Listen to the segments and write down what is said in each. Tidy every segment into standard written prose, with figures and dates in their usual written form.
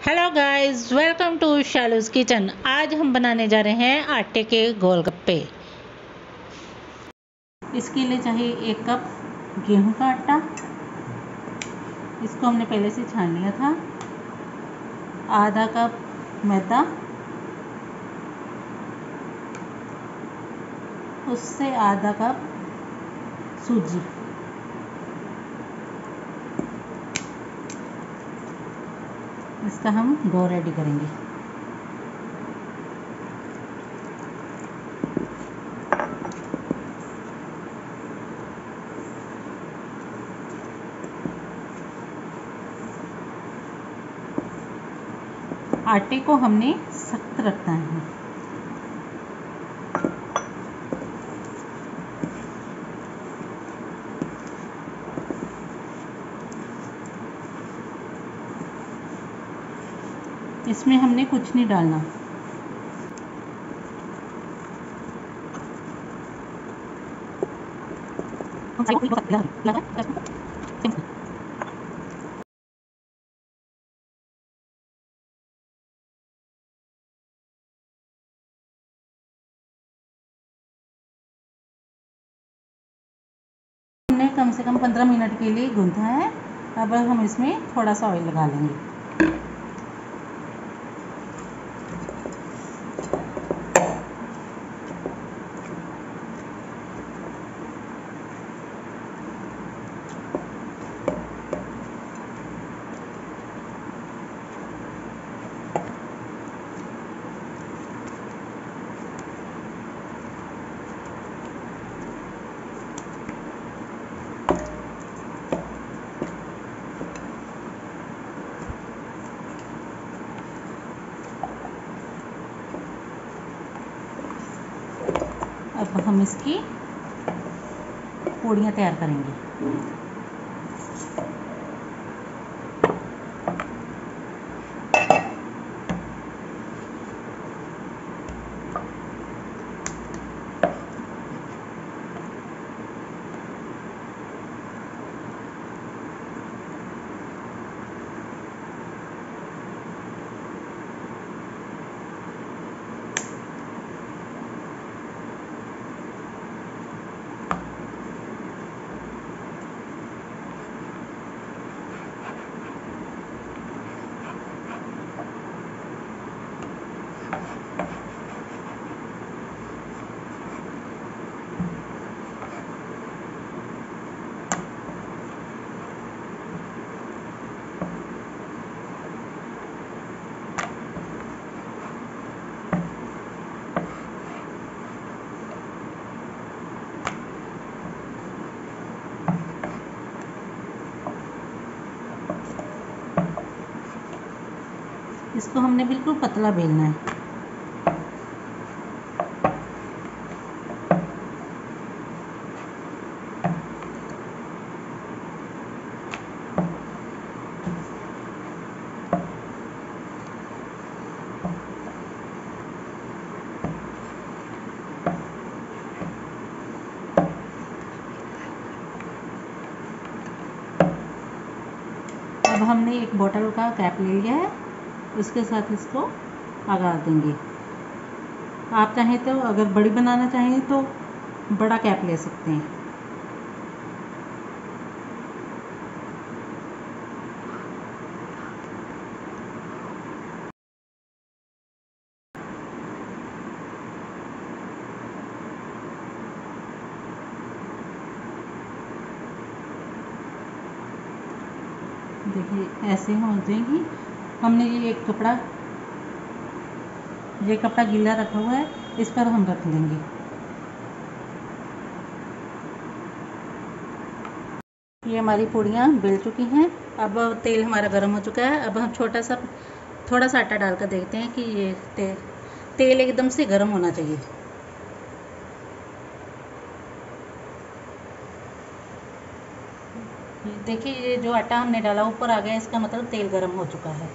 Hello guys, welcome to Shalu's kitchen. आज हम बनाने जा रहे हैं आटे के गोलगप्पे। इसके लिए चाहिए 1 कप गेहूं का आटा। इसको हमने पहले से छान लिया था। आधा कप मैदा, उससे आधा कप सूजी, इसका हम डो रेडी करेंगे। आटे को हमने सख्त रखना है। इसमें हमने कुछ नहीं डालना। हमने कम से कम 15 मिनट के लिए गूंथा है। अब हम इसमें थोड़ा सा ऑयल लगा लेंगे। अब हम इसकी पूड़ियाँ तैयार करेंगे। इसको हमने बिल्कुल पतला बेलना है। अब हमने एक बोतल का कैप ले लिया है, उसके साथ इसको लगा देंगे। आप चाहें तो, अगर बड़ी बनाना चाहें तो बड़ा कैप ले सकते हैं। देखिए ऐसे हो जाएगी। हमने ये कपड़ा गीला रखा हुआ है, इस पर हम रख लेंगे। ये हमारी पूड़ियाँ बेल चुकी हैं। अब तेल हमारा गर्म हो चुका है। अब हम थोड़ा सा आटा डालकर देखते हैं कि ये तेल एकदम से गर्म होना चाहिए। देखिए ये जो आटा हमने डाला ऊपर आ गया, इसका मतलब तेल गर्म हो चुका है।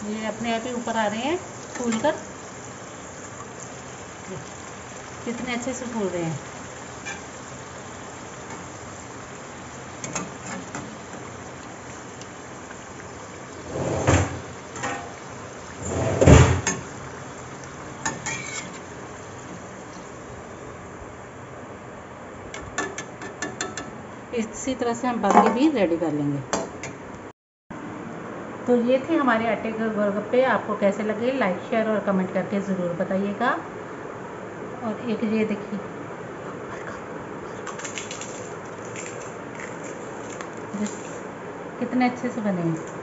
ये अपने आप ही ऊपर आ रहे हैं फूल कर, कितने अच्छे से फूल रहे हैं। इसी तरह से हम बाकी भी रेडी कर लेंगे। तो ये थे हमारे आटे के गोलगप्पे। आपको कैसे लगे लाइक शेयर और कमेंट करके ज़रूर बताइएगा। और एक ये देखिए कितने अच्छे से बने हैं।